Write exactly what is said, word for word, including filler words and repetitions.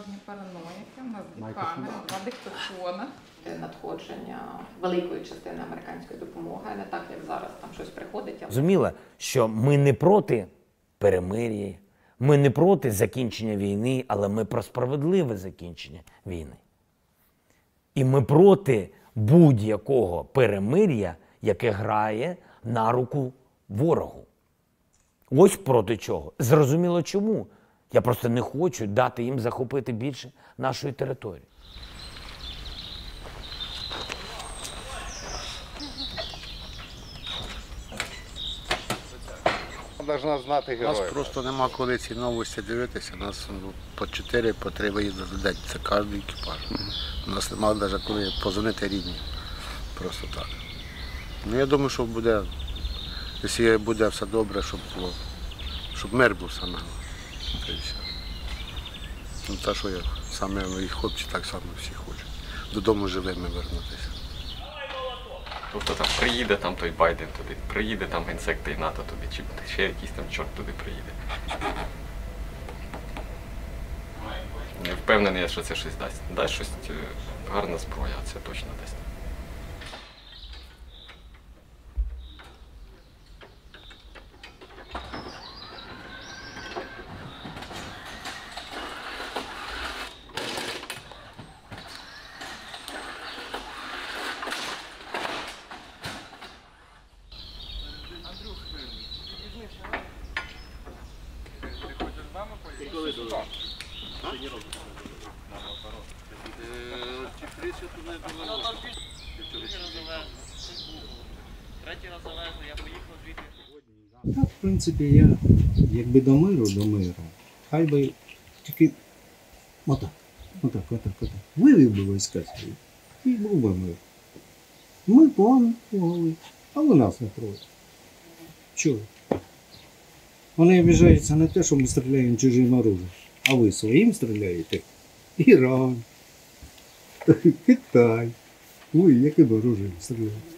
гарні параноїки, у нас дві камери, два диктофона. Надходження великої частини американської допомоги, не так, як зараз там щось приходить. Зрозуміло, що ми не проти перемир'я, ми не проти закінчення війни, але ми про справедливе закінчення війни. І ми проти будь-якого перемир'я, яке грає на руку ворогу. Ось проти чого. Зрозуміло чому. Я просто не хочу дати їм захопити більше нашої території. Должна знати У нас героїв. просто нема коли ці новості дивитися. У нас ну, по чотири, по три виїзди за день. Це кожен екіпаж. У нас немає навіть коли позвонити рідні. Просто так. Ну я думаю, що буде, якщо буде все добре, щоб було, щоб мир був саме головне. Це і все. Ну те, що я саме і хлопці так само всі хочуть. Додому живими вернутися. Тобто там приїде там той Байден туди, приїде там генсек той НАТО туди, чи ще якийсь там чорт туди приїде. Не впевнений, що це щось дасть. Дасть щось е, гарна зброя, це точно дасть. Так, в принципі, я, якби до миру, до миру, хай би тільки отак, отак, отак, отак, вивів би війська свої, і був би мир. Ми план могли, а ви нас не проти. Чого? Вони обіжаються на те, що ми стріляємо чужим оружием, а ви своїм стріляєте? Іран, Китай. Ви яким оружием стріляєте?